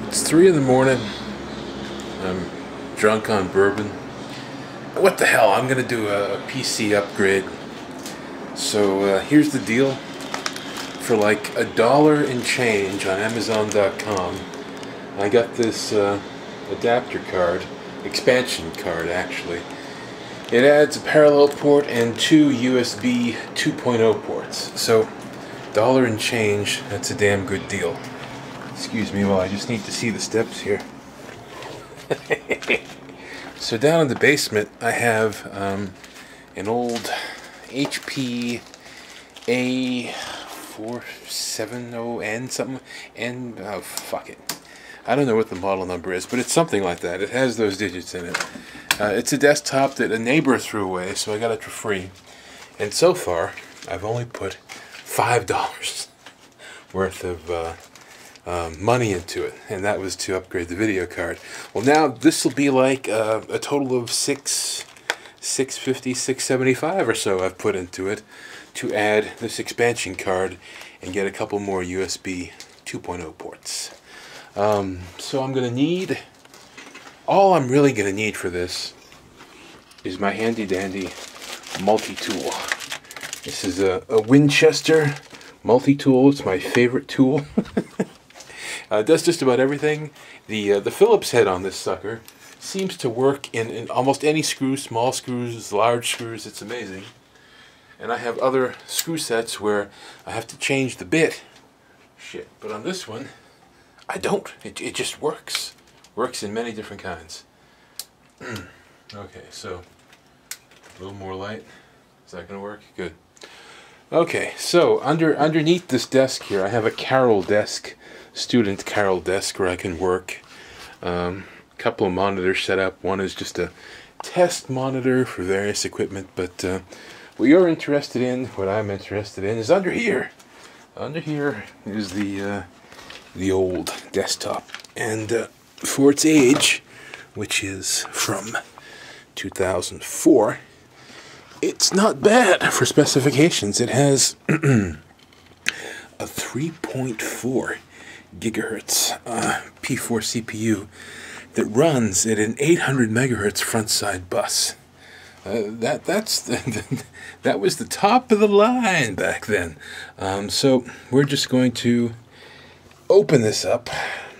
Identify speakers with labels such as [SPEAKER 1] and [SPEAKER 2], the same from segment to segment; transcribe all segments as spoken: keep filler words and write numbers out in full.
[SPEAKER 1] It's three in the morning. I'm drunk on bourbon. What the hell? I'm gonna do a, a P C upgrade. So uh, here's the deal. For like a dollar and change on Amazon dot com, I got this uh, adapter card, expansion card actually. It adds a parallel port and two U S B two point oh ports. So, dollar and change, that's a damn good deal. Excuse me while I just need to see the steps here. So down in the basement I have um, an old H P A four seventy N something, N, oh fuck it. I don't know what the model number is, but it's something like that. It has those digits in it. Uh, it's a desktop that a neighbor threw away, so I got it for free. And so far, I've only put five dollars worth of uh, uh, money into it, and that was to upgrade the video card. Well, now this will be like uh, a total of six, six fifty, six seventy-five or so I've put into it to add this expansion card and get a couple more U S B two point oh ports. Um, so I'm going to need, all I'm really going to need for this is my handy dandy multi-tool. This is a, a Winchester multi-tool. It's my favorite tool. uh, it does just about everything. The, uh, the Phillips head on this sucker seems to work in, in almost any screw, small screws, large screws. It's amazing. And I have other screw sets where I have to change the bit. Shit, but on this one, I don't. It, it just works. Works in many different kinds. Okay, so a little more light. Is that going to work? Good. Okay, so under underneath this desk here, I have a Carol desk, student Carol desk where I can work. Um, a couple of monitors set up. One is just a test monitor for various equipment, but uh, what you're interested in, what I'm interested in, is under here. Under here is the uh, the old desktop, and uh, for its age, which is from two thousand four, it's not bad for specifications. It has a three point four gigahertz uh, P four C P U that runs at an eight hundred megahertz front side bus. Uh, that that's the, that was the top of the line back then. Um, so we're just going to open this up.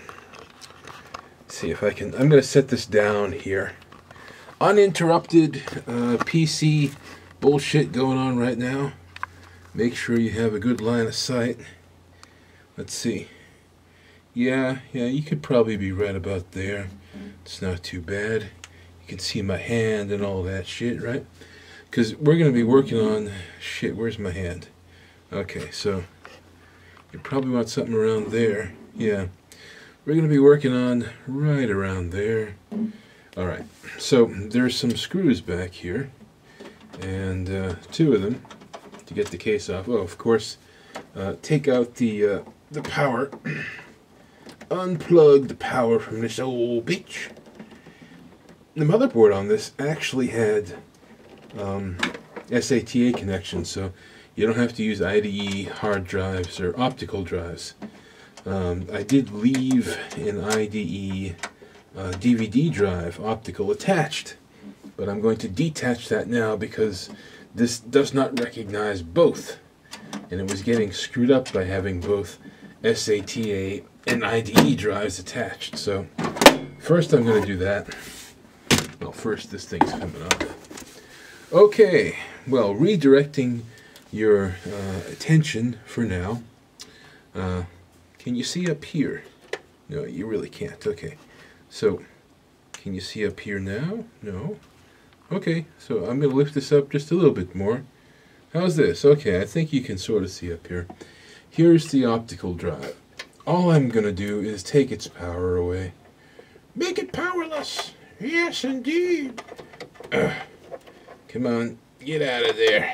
[SPEAKER 1] See if I can. I'm going to set this down here. Uninterrupted uh, P C bullshit going on right now. Make sure you have a good line of sight. Let's see. Yeah, yeah, you could probably be right about there. It's not too bad. You can see my hand and all that shit, right? Because we're going to be working on... Shit, where's my hand? Okay, so you probably want something around there. Yeah. We're going to be working on right around there. Alright, so there's some screws back here. And uh, two of them to get the case off. Oh, of course, uh, take out the, uh, the power. Unplug the power from this old bitch. The motherboard on this actually had um, S A T A connections, so you don't have to use I D E hard drives or optical drives. Um, I did leave an I D E uh, D V D drive, optical, attached, but I'm going to detach that now because this does not recognize both, and it was getting screwed up by having both S A T A and I D E drives attached. So first I'm going to do that. Well, first this thing's coming off. Okay, well, redirecting your uh, attention for now. Uh, can you see up here? No, you really can't. Okay, so can you see up here now? No. Okay, so I'm going to lift this up just a little bit more. How's this? Okay, I think you can sort of see up here. Here's the optical drive. All I'm going to do is take its power away. Make it powerless! Yes, indeed! Uh, come on, get out of there.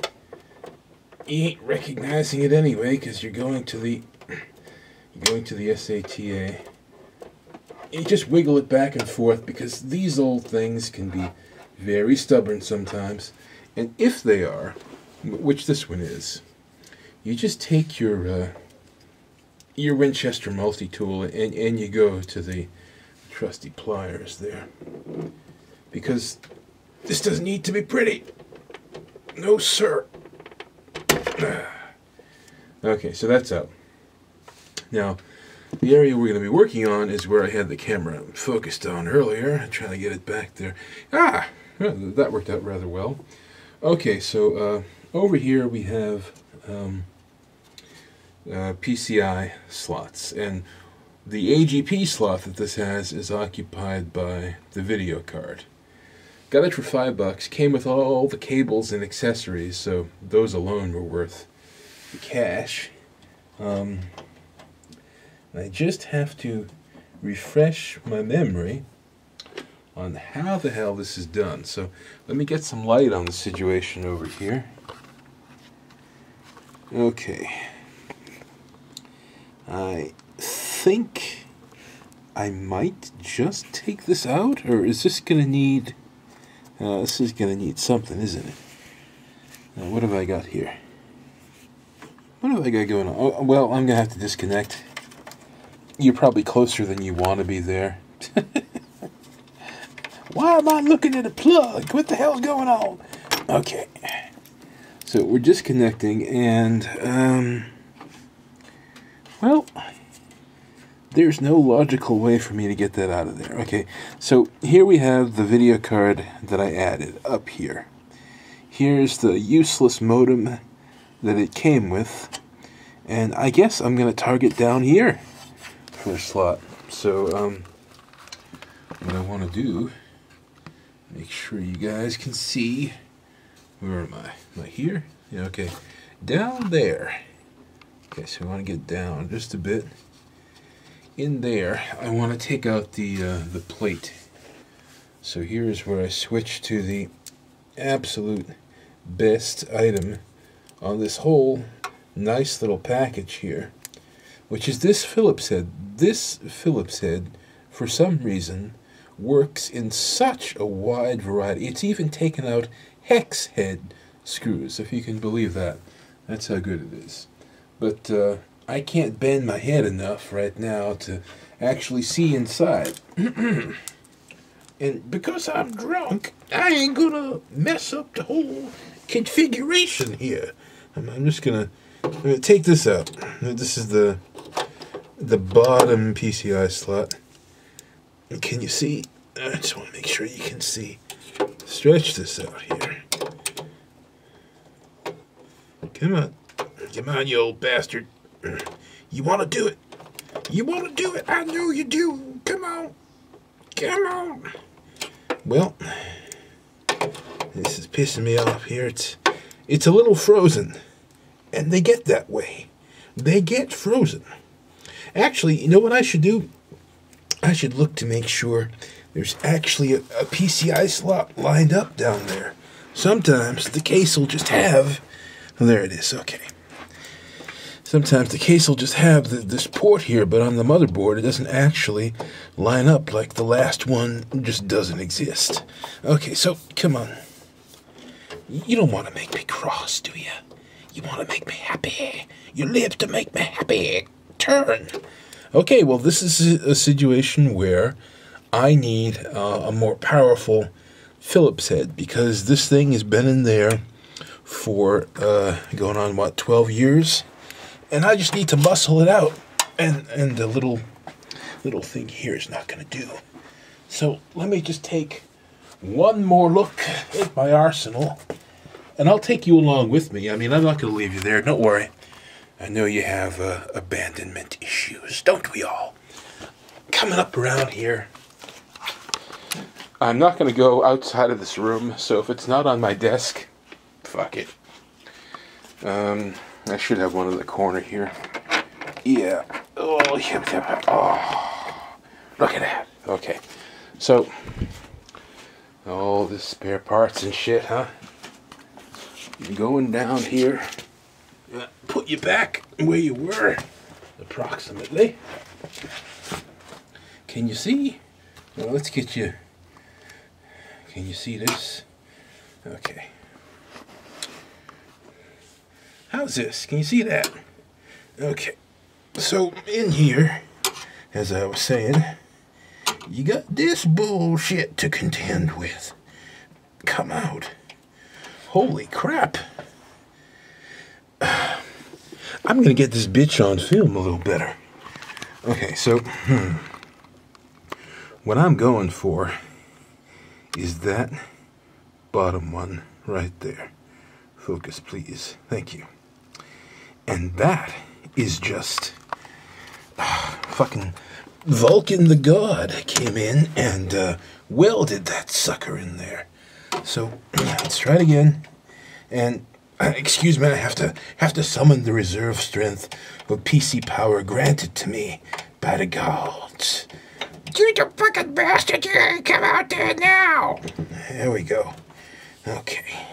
[SPEAKER 1] You ain't recognizing it anyway, because you're going to the you're going to the S A T A. You just wiggle it back and forth, because these old things can be very stubborn sometimes. And if they are, which this one is, you just take your uh, your Winchester multi-tool and, and you go to the trusty pliers there. Because this doesn't need to be pretty. No, sir. Okay, so that's out. Now, the area we're going to be working on is where I had the camera focused on earlier. I'm trying to get it back there. Ah! Well, that worked out rather well. Okay, so uh, over here we have um, uh, P C I slots. And the A G P slot that this has is occupied by the video card. Got it for five bucks. Came with all the cables and accessories, so those alone were worth the cash. Um, I just have to refresh my memory on how the hell this is done. So let me get some light on the situation over here. Okay. I think I might just take this out, or is this going to need... Uh, this is going to need something, isn't it? Now, what have I got here? What have I got going on? Oh, well, I'm going to have to disconnect. You're probably closer than you want to be there. Why am I looking at a plug? What the hell's going on? Okay. So we're disconnecting, and, um... well... there's no logical way for me to get that out of there. Okay, so here we have the video card that I added up here. Here's the useless modem that it came with. And I guess I'm going to target down here for a slot. So, um, what I want to do, make sure you guys can see. Where am I? Am I here? Yeah, okay. Down there. Okay, so I want to get down just a bit. In there, I want to take out the uh, the plate. So here's where I switch to the absolute best item on this whole nice little package here, which is this Phillips head. This Phillips head, for some reason, works in such a wide variety. It's even taken out hex head screws, if you can believe that. That's how good it is. But uh, I can't bend my head enough right now to actually see inside. And because I'm drunk, I ain't gonna mess up the whole configuration here. I'm, I'm just gonna, I'm gonna take this out. This is the the bottom P C I slot. Can you see? I just want to make sure you can see. Stretch this out here. Come on. Come on, you old bastard. You want to do it. You want to do it. I know you do. Come on. Come on. Well, this is pissing me off here. It's, it's a little frozen. And they get that way. They get frozen. Actually, you know what I should do? I should look to make sure there's actually a, a P C I slot lined up down there. Sometimes the case will just have... Oh, there it is. Okay. Sometimes the case will just have the, this port here, but on the motherboard it doesn't actually line up, like the last one just doesn't exist. Okay, so come on. You don't want to make me cross, do you? You want to make me happy. You live to make me happy. Turn. Okay, well, this is a situation where I need uh, a more powerful Phillips head, because this thing has been in there for uh, going on, what, twelve years? And I just need to muscle it out. And and the little little thing here is not going to do. So let me just take one more look at my arsenal. And I'll take you along with me. I mean, I'm not going to leave you there. Don't worry. I know you have uh, abandonment issues. Don't we all? Coming up around here. I'm not going to go outside of this room. So if it's not on my desk, fuck it. Um... I should have one in the corner here. Yeah. Oh, yeah. Oh, look at that. Okay. So, all this spare parts and shit, huh? Going down here. Put you back where you were, approximately. Can you see? Well, let's get you. Can you see this? Okay. How's this? Can you see that? Okay.
[SPEAKER 2] So, in here, as I was saying, you got this bullshit to contend with. Come out. Holy crap. I'm gonna get this bitch on film a little better. Okay, so, hmm. What I'm going for is that bottom one right there. Focus, please. Thank you. And that is just uh, fucking Vulcan the God came in and uh, welded that sucker in there. So let's try it again. And uh, excuse me, I have to have to summon the reserve strength of P C power granted to me by the gods. You the fucking bastard! You gotta come out there now. There we go. Okay.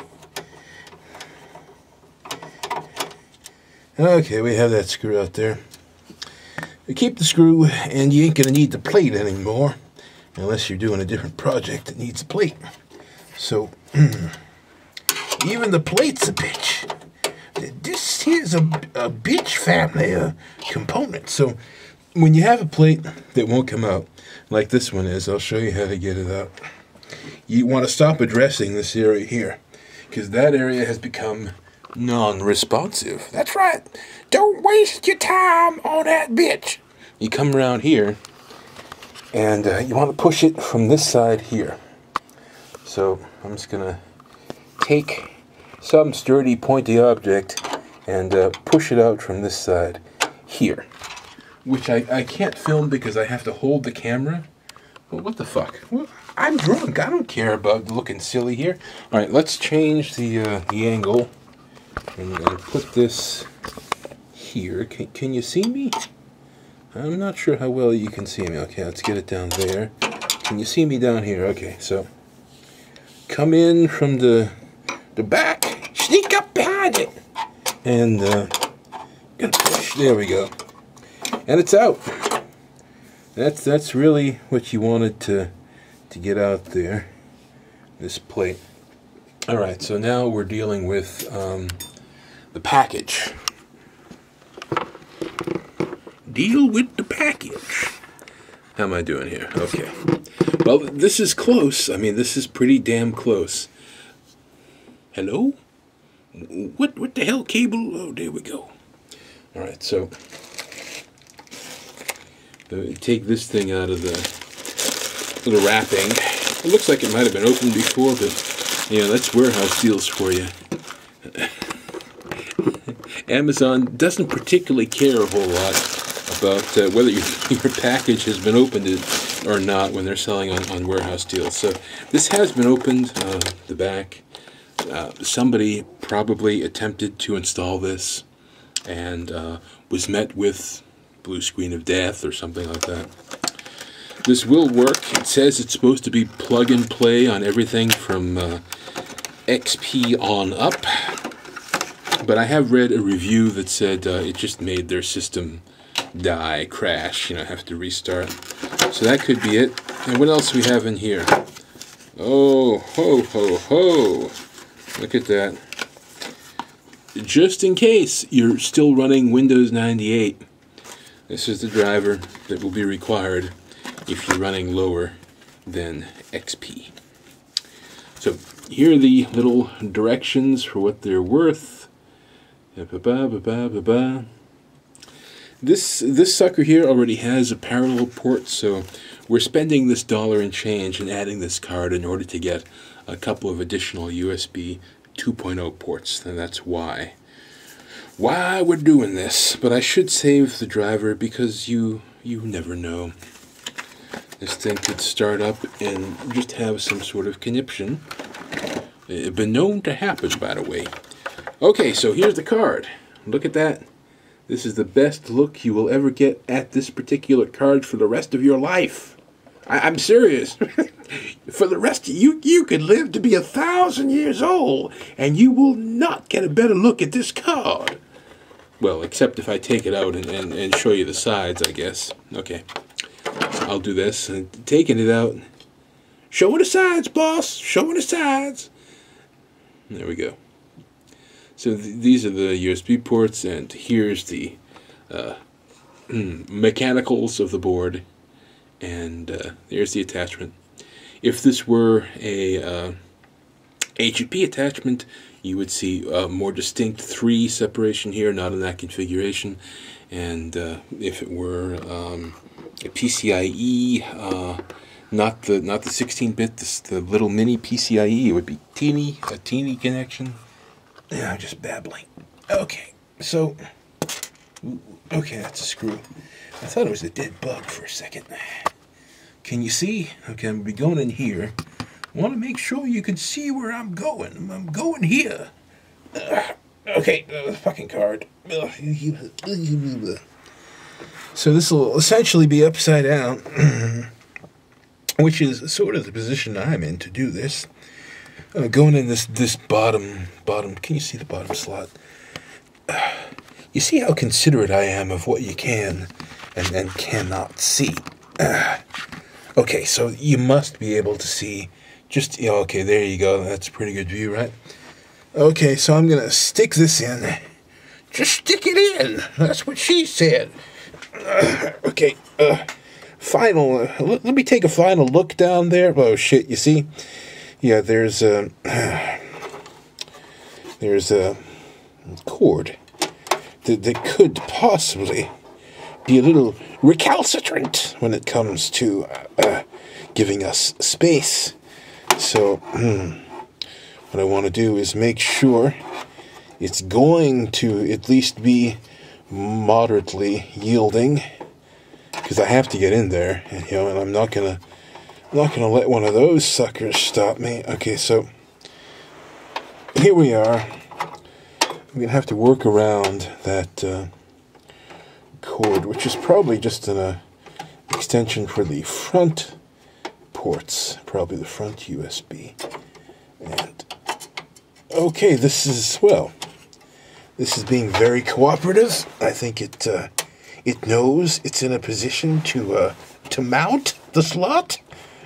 [SPEAKER 2] Okay, we have that screw out there. We keep the screw, and you ain't gonna need the plate anymore, unless you're doing a different project that needs a plate. So, even the plate's a bitch. This here's a, a bitch family of components. So, when you have a plate that won't come out, like this one is, I'll show you how to get it out. You want to stop addressing this area here, because that area has become non-responsive. That's right. Don't waste your time on that bitch. You come around here, and uh, you want to push it from this side here. So I'm just going to take some sturdy, pointy object and uh, push it out from this side here. Which I, I can't film because I have to hold the camera. Well, what the fuck? Well, I'm drunk. I don't care about looking silly here. All right, let's change the, uh, the angle. And I'm going to put this here. Can, can you see me? I'm not sure how well you can see me. Okay, let's get it down there. Can you see me down here? Okay, so come in from the the back. Sneak up behind it. And uh, gonna push. There we go. And it's out. That's that's really what you wanted to to get out there. This plate. All right, so now we're dealing with um, the package. Deal with the package. How am I doing here? Okay. Well, this is close. I mean, this is pretty damn close. Hello? What what the hell cable? Oh, there we go. All right, so uh, take this thing out of the little wrapping. It looks like it might have been opened before, but yeah, that's warehouse deals for you. Amazon doesn't particularly care a whole lot about uh, whether your, your package has been opened or not when they're selling on, on warehouse deals. So this has been opened, uh, the back. Uh, somebody probably attempted to install this and uh, was met with blue screen of death or something like that. This will work. It says it's supposed to be plug and play on everything from uh, X P on up. But I have read a review that said uh, it just made their system die, crash, you know, have to restart. So that could be it. And what else we have in here? Oh, ho, ho, ho. Look at that. Just in case you're still running Windows ninety-eight, this is the driver that will be required if you're running lower than X P. So here are the little directions for what they're worth. This this sucker here already has a parallel port, so we're spending this dollar and change and adding this card in order to get a couple of additional U S B two point oh ports, and that's why. Why we're doing this, but I should save the driver because you you never know. This thing could start up and just have some sort of conniption. It's been known to happen, by the way. Okay, so here's the card. Look at that. This is the best look you will ever get at this particular card for the rest of your life. I I'm serious. For the rest of you, you could live to be a thousand years old, and you will not get a better look at this card. Well, except if I take it out and, and, and show you the sides, I guess. Okay. I'll do this. And taking it out. Showing the sides, boss. Showing the sides. There we go. So th these are the U S B ports, and here's the uh,
[SPEAKER 1] mechanicals of the board, and uh, there's the attachment. If this were a uh, H P attachment, you would see a more distinct three separation here, not in that configuration. And uh, if it were um, a P C I E, uh, not the not the sixteen bit, the, the little mini P C I E, it would be teeny, a teeny connection.
[SPEAKER 2] Yeah, I'm just babbling. Okay, so, okay, that's a screw. I thought it was a dead bug for a second. Can you see? Okay, I'm going to be going in here. I want to make sure you can see where I'm going. I'm going here. Uh, okay, uh, fucking card. So this will essentially be upside down, which is sort of the position I'm in to do this. Uh, going in this this bottom bottom. Can you see the bottom slot? Uh, you see how considerate I am of what you can and then cannot see. Uh, okay, so you must be able to see. Just yeah, okay, there you go. That's a pretty good view, right? Okay, so I'm gonna stick this in. Just stick it in. That's what she said. Uh, okay. Uh, final. Uh, let, let me take a final look down there. Oh shit! You see? Yeah, there's a uh, there's a cord that that could possibly be a little recalcitrant when it comes to uh, giving us space. So, hmm, what I want to do is make sure it's going to at least be moderately yielding, because I have to get in there, and, you know, and I'm not gonna, I'm not gonna let one of those suckers stop me. Okay, so here we are. I'm gonna have to work around that uh, cord, which is probably just an uh, extension for the front ports, probably the front U S B. And okay, this is, well, this is being very cooperative. I think it uh, it knows it's in a position to uh, to mount the slot.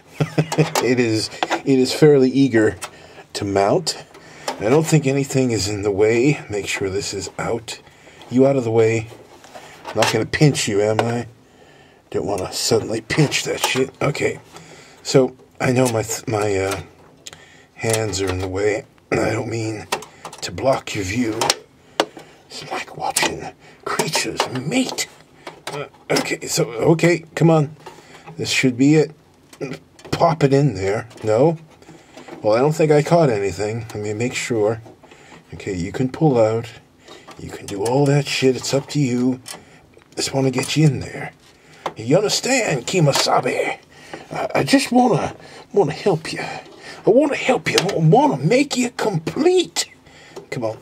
[SPEAKER 2] it is it is fairly eager to mount. I don't think anything is in the way. Make sure this is out. You out of the way. I'm not going to pinch you, am I? Don't want to suddenly pinch that shit. Okay. So, I know my th my uh, hands are in the way. I don't mean to block your view. It's like watching creatures mate. Uh, okay, so, okay, come on. This should be it. Pop it in there. No? Well, I don't think I caught anything. Let me make sure. Okay, you can pull out. You can do all that shit. It's up to you. Just want to get you in there. You understand, Kimasabi? I, I just wanna wanna help you. I wanna help you. I wanna make you complete. Come on.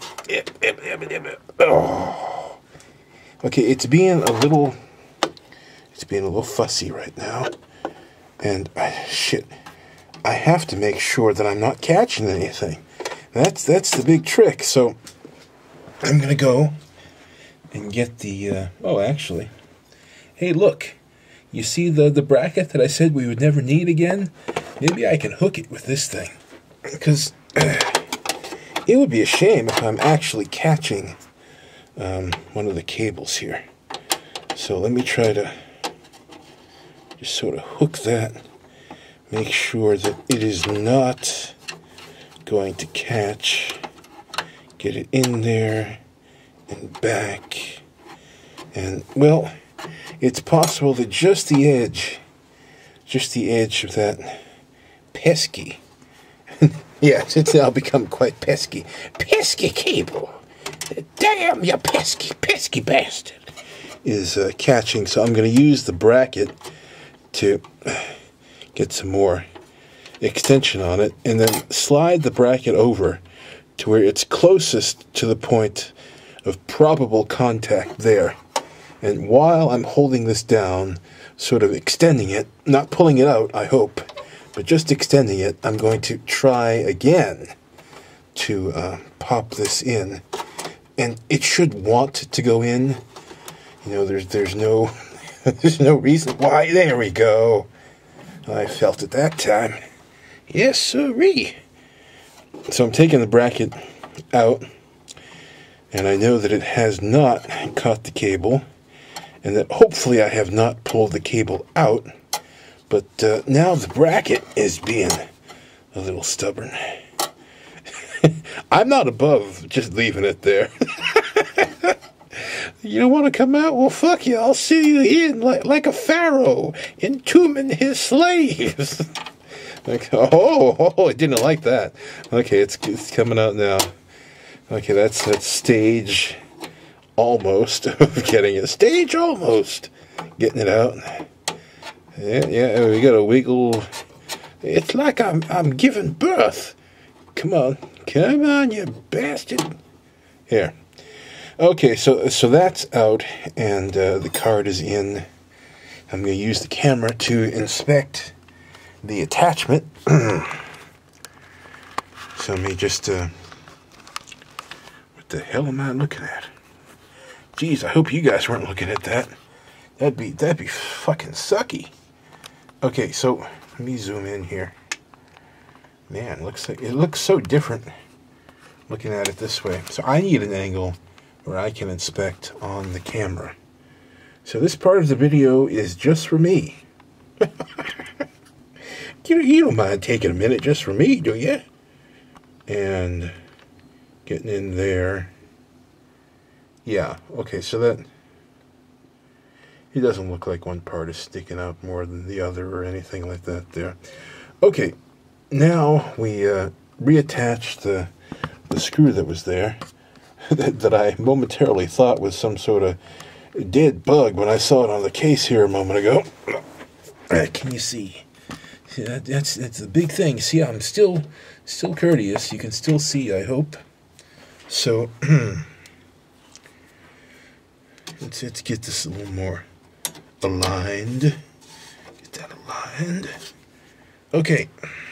[SPEAKER 2] Oh. Okay, it's being a little. It's being a little fussy right now, and I, shit. I have to make sure that I'm not catching anything. That's that's the big trick. So I'm gonna go and get the. Uh, oh, actually, hey, look. You see the the bracket that I said we would never need again? Maybe I can hook it with this thing, because uh, it would be a shame if I'm actually catching um, one of the cables here. So let me try to just sort of hook that. Make sure that it is not going to catch. Get it in there and back. And, well, it's possible that just the edge, just the edge of that pesky, yes, it's now become quite pesky, pesky cable. Damn, you pesky, pesky bastard, is uh, catching. So I'm going to use the bracket to get some more extension on it, and then slide the bracket over to where it's closest to the point of probable contact there. And while I'm holding this down, sort of extending it, not pulling it out, I hope, but just extending it, I'm going to try again to uh, pop this in. And it should want to go in. You know, there's there's no there's no reason why. There we go. I felt it that time. Yes, sirree. So I'm taking the bracket out, and I know that it has not caught the cable. and that hopefully I have not pulled the cable out. But uh, now the bracket is being a little stubborn. I'm not above just leaving it there. You don't want to come out? Well, fuck you. I'll see you in like, like a pharaoh, entombing his slaves. Like, oh, oh, I didn't like that. Okay, it's, it's coming out now. Okay, that's that stage almost of getting it. Stage almost getting it out. Yeah, yeah, we got a wiggle. It's like I'm I'm giving birth. Come on, come on, you bastard. Here. Okay, so so that's out, and uh, the card is in. I'm going to use the camera to inspect the attachment. So let me just. Uh, what the hell am I looking at? Jeez, I hope you guys weren't looking at that. That'd be that'd be fucking sucky. Okay, so let me zoom in here. Man, looks like it looks so different looking at it this way. So I need an angle where I can inspect on the camera. So this part of the video is just for me. you, you don't mind taking a minute just for me, do you? And getting in there. Yeah, okay, so that... It doesn't look like one part is sticking out more than the other or anything like that there. Okay, now we uh, reattach the, the screw that was there that, that I momentarily thought was some sort of dead bug when I saw it on the case here a moment ago. Uh, can you see? See that, that's, that's the big thing. See, I'm still, still courteous. You can still see, I hope. So, let's, let's get this a little more aligned. Get that aligned. Okay.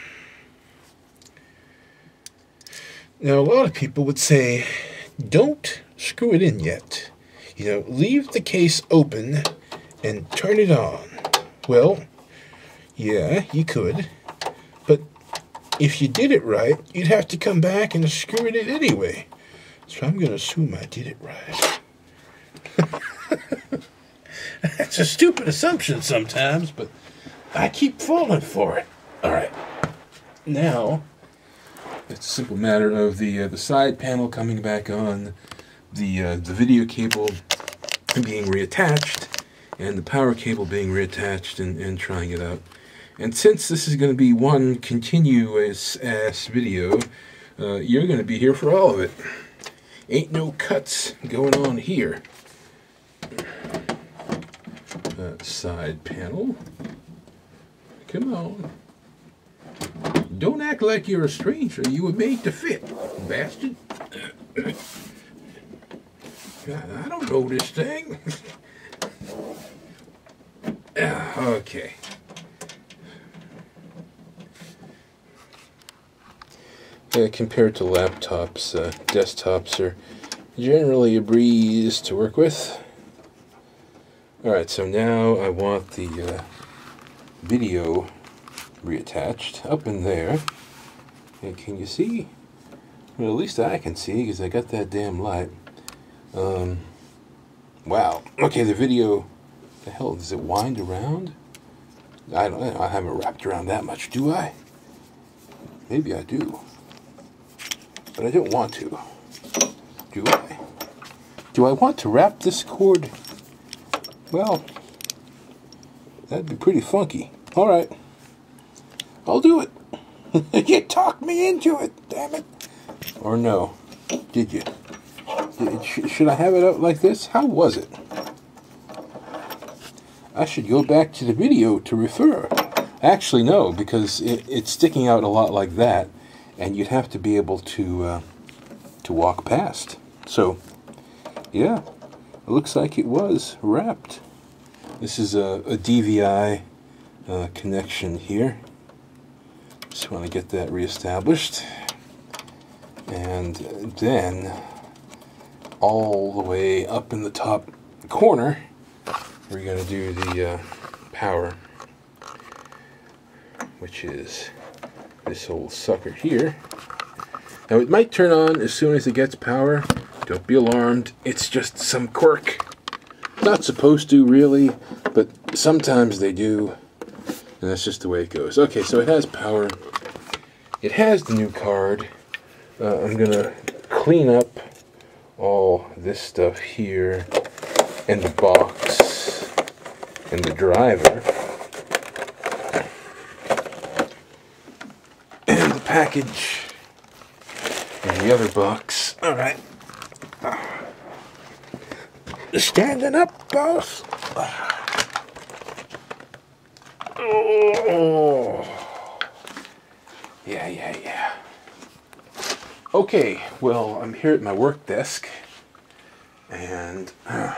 [SPEAKER 2] Now, a lot of people would say, don't screw it in yet. You know, leave the case open and turn it on. Well, yeah, you could. But if you did it right, you'd have to come back and screw it in anyway. So I'm going to assume I did it right. That's a stupid assumption sometimes, but I keep falling for it. All right. Now, it's a simple matter of the uh, the side panel coming back on, the uh, the video cable being reattached, and the power cable being reattached, and, and trying it out. And since this is going to be one continuous ass video, uh, you're going to be here for all of it. Ain't no cuts going on here. Uh, side panel. Come on. Don't act like you're a stranger. You were made to fit, bastard. I don't know this thing. Okay. Yeah, compared to laptops, uh, desktops are generally a breeze to work with. Alright, so now I want the uh, video reattached up in there. And can you see? Well, at least I can see because I got that damn light. Um, wow. Okay, the video. The hell, does it wind around? I don't know. I haven't wrapped around that much, do I? Maybe I do. But I don't want to. Do I? Do I want to wrap this cord? Well, that'd be pretty funky. Alright. I'll do it. You talked me into it, damn it. Or no. Did you? Did, sh should I have it out like this? How was it? I should go back to the video to refer. Actually, no, because it, it's sticking out a lot like that, and you'd have to be able to, uh, to walk past. So, yeah, it looks like it was wrapped. This is a, a D V I uh, connection here. Just want to get that reestablished. And then, all the way up in the top corner, we're going to do the uh, power, which is this old sucker here. Now, it might turn on as soon as it gets power. Don't be alarmed. It's just some quirk.
[SPEAKER 1] Not supposed to, really, but sometimes they do, and that's just the way it goes. Okay, so it has power. It has the new card. Uh, I'm going to clean up all this stuff here, and the box, and the driver, and the package, and the other box. All right. Standing up, boss. Oh. Yeah, yeah, yeah. Okay, well, I'm here at my work desk, and uh,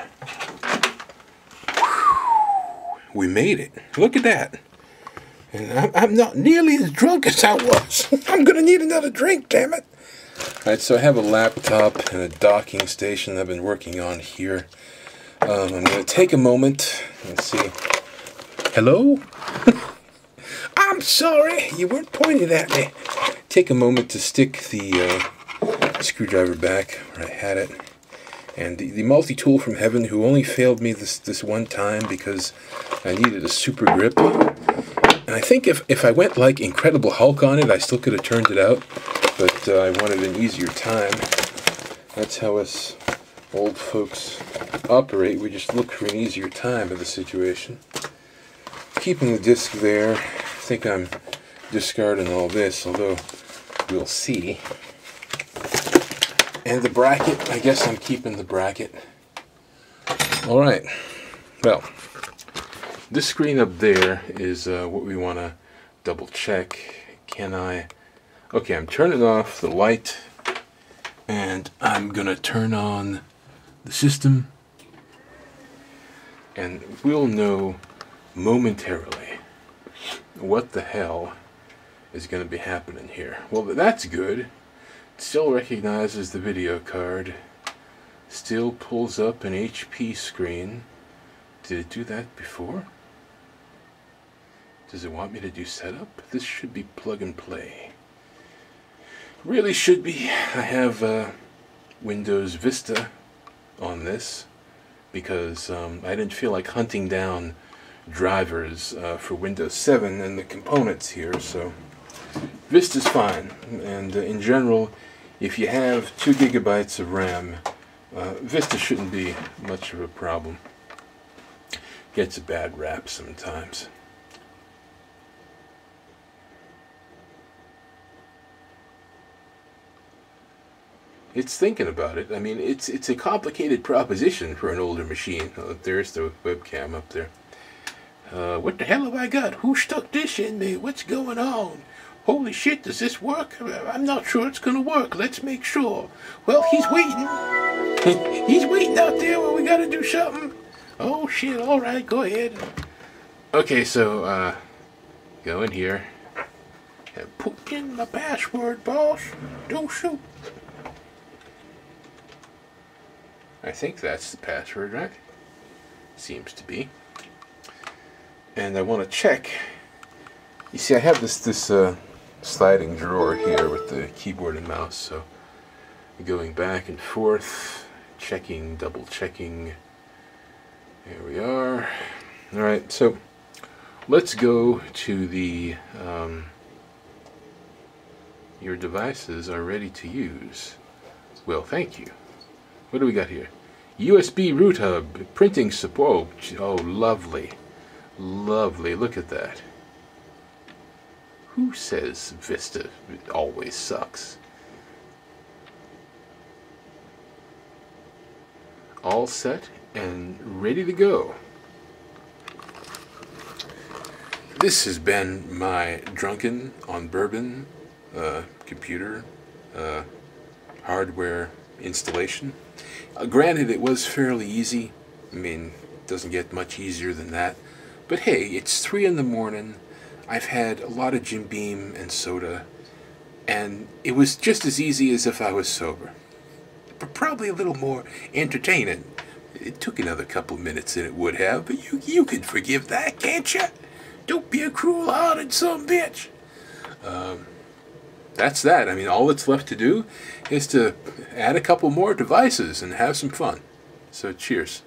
[SPEAKER 1] we made it. Look at that. And I'm, I'm not nearly as drunk as I was. I'm going to need another drink, damn it. All right, so I have a laptop and a docking station I've been working on here. Um, I'm going to take a moment and see. Hello? I'm sorry, you weren't pointing at me. Take a moment to stick the uh, screwdriver back where I had it. And the, the multi-tool from heaven, who only failed me this, this one time because I needed a super grip. And I think if, if I went like Incredible Hulk on it, I still could have turned it out. But uh, I wanted an easier time. That's how us old folks operate. We just look for an easier time of the situation. Keeping the disc there. I think I'm discarding all this, although we'll see. And the bracket, I guess I'm keeping the bracket. Alright, well, this screen up there is uh, what we want to double check. Can I... Okay, I'm turning off the light, and I'm going to turn on the system, and we'll know momentarily what the hell is going to be happening here. Well, that's good. It still recognizes the video card. Still pulls up an H P screen. Did it do that before? Does it want me to do setup? This should be plug and play. Really should be. I have uh, Windows Vista on this because um, I didn't feel like hunting down drivers uh, for Windows seven and the components here, so Vista's fine. And uh, in general, if you have two gigabytes of RAM, uh, Vista shouldn't be much of a problem. Gets a bad rap sometimes. It's thinking about it. I mean, it's it's a complicated proposition for an older machine. Oh, there's the webcam up there. Uh, what the hell have I got? Who stuck this in me? What's going on? Holy shit, does this work? I'm not sure it's gonna work. Let's make sure. Well, he's waiting. He's waiting out there when we gotta do something. Oh shit, alright, go ahead. Okay, so, uh, go in here. And put in my password, boss. Don't shoot. I think that's the password, right? Seems to be. And I want to check. You see, I have this this uh, sliding drawer here with the keyboard and mouse, so going back and forth, checking, double checking. There we are. All right, so let's go to the um, your devices are ready to use. Well, thank you. What do we got here? U S B root hub, printing support. Oh, lovely. Lovely. Look at that. Who says Vista always sucks? All set and ready to go. This has been my drunken on bourbon uh, computer uh, hardware installation. Uh, granted, it was fairly easy. I mean, it doesn't get much easier than that. But hey, it's three in the morning. I've had a lot of Jim Beam and soda, and it was just as easy as if I was sober. But probably a little more entertaining. It took another couple of minutes than it would have, but you you can forgive that, can't you? Don't be a cruel-hearted son bitch. Um, that's that. I mean, all that's left to do is to add a couple more devices and have some fun. So cheers.